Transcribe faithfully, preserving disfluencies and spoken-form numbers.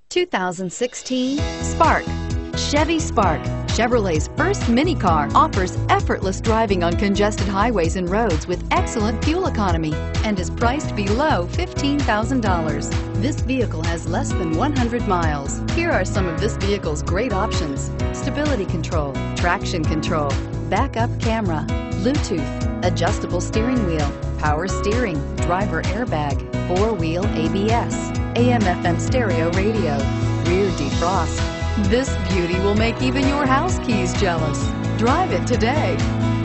two thousand sixteen Spark. Chevy Spark, Chevrolet's first mini car, offers effortless driving on congested highways and roads with excellent fuel economy and is priced below fifteen thousand dollars. This vehicle has less than one hundred miles. Here are some of this vehicle's great options: stability control, traction control, backup camera, Bluetooth, adjustable steering wheel, power steering, driver airbag, four-wheel A B S, A M F M stereo radio, rear defrost. This beauty will make even your house keys jealous. Drive it today.